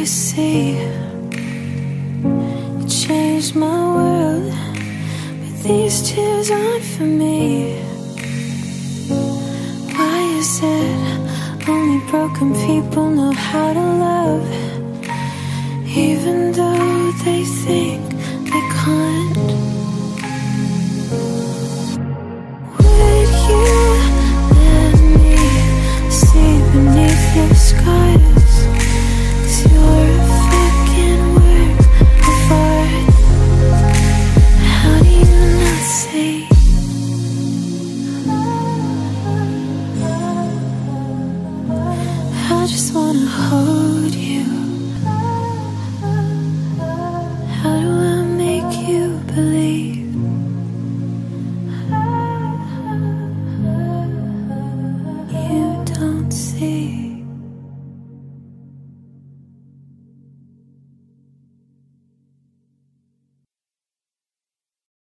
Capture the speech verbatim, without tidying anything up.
you see, you changed my world, but these tears aren't for me. Why is it only broken people know how to love, even though they think